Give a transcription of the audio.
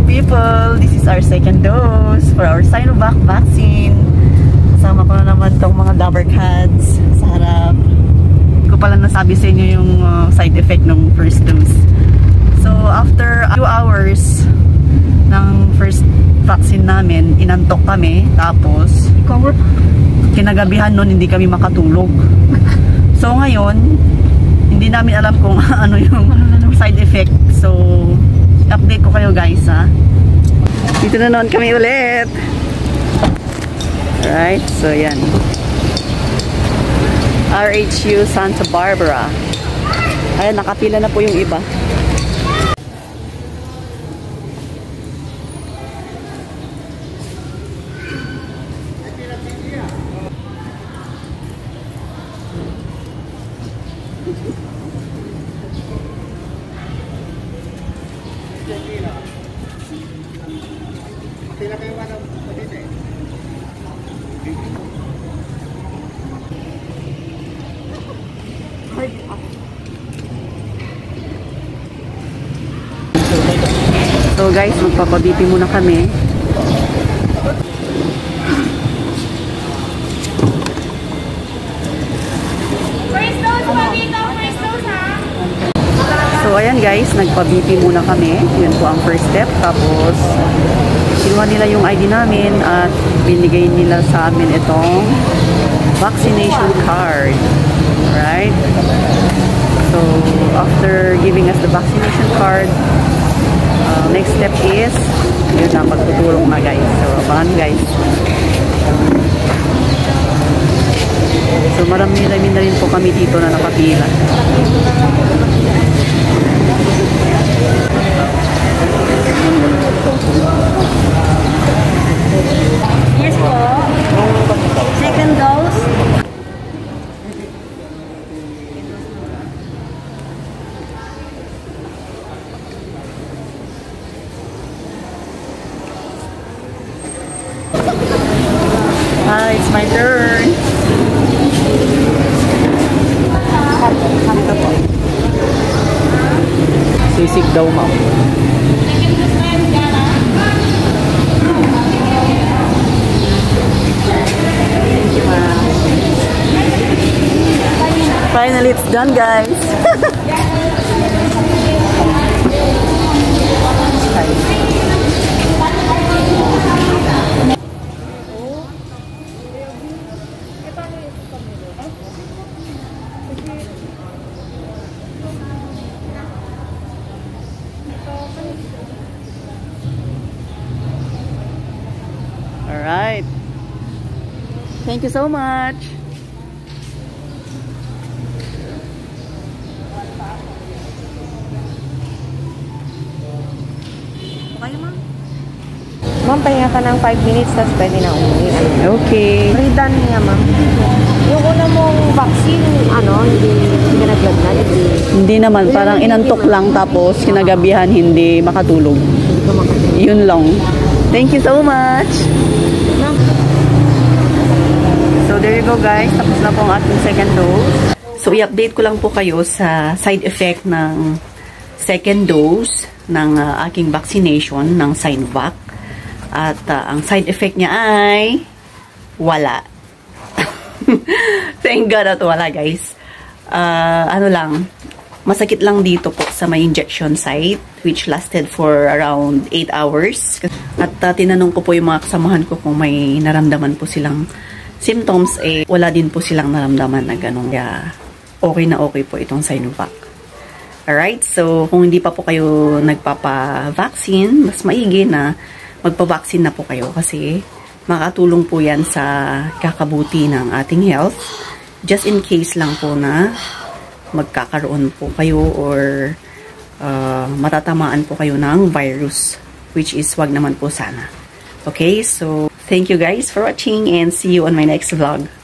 people! This is our second dose for our Sinovac vaccine. Kasama ko na naman tong mga dabber cats sa harap. Hindi ko pala nasabi sa inyo yung side effect ng first dose. So, after a few hours ng first vaccine namin, inantok kami. Tapos, kinagabihan nun, hindi kami makatulog. So, ngayon, hindi namin alam kung ano yung side effect. So, update ko kayo guys ha. Dito na naman kami ulit. Alright, so yan. RHU Santa Barbara. Ayan, nakapila na po yung iba. So guys, magpapabiti muna kami. So ayan guys, nagpabiti muna kami. Yun po ang first step. Tapos kinuha nila yung ID namin at binigay nila sa amin itong vaccination card. Right? So after giving us the vaccination card, next step is yun na, magtutulong na guys. So abangan guys. So marami na rin po kami dito na nakapila. Yes po. Second dose. Hi, it's my turn. Sisig daw, ma'am. Finally, it's done, guys. Alright. Thank you so much. Okay, ma'am? Ma'am, pahinga ka ng 5 minutes, tapos pwede na umuwi. Okay. Pre-done niya, ma'am. Yung una mong vaccine, hindi ka naglagnat? Hindi naman, parang inantok lang tapos kinagabihan hindi makatulog. Yun lang. Thank you so much. So there you go guys, tapos na po ang ating second dose. So i-update ko lang po kayo sa side effect ng second dose ng aking vaccination ng Sinovac. At ang side effect niya ay wala. Thank God at wala guys. Ano lang, masakit lang dito po sa may injection site which lasted for around 8 hours. At tinanong ko po yung mga kasamahan ko kung may naramdaman po silang symptoms, wala din po silang naramdaman na ganun. Kaya okay na okay po itong Sinovac. Alright, so kung hindi pa po kayo nagpapa-vaccine, mas maigi na magpa-vaccine na po kayo kasi makatulong po yan sa kakabuti ng ating health. Just in case lang po na magkakaroon po kayo or matatamaan po kayo ng virus, which is wag naman po sana. Okay, so thank you guys for watching and see you on my next vlog.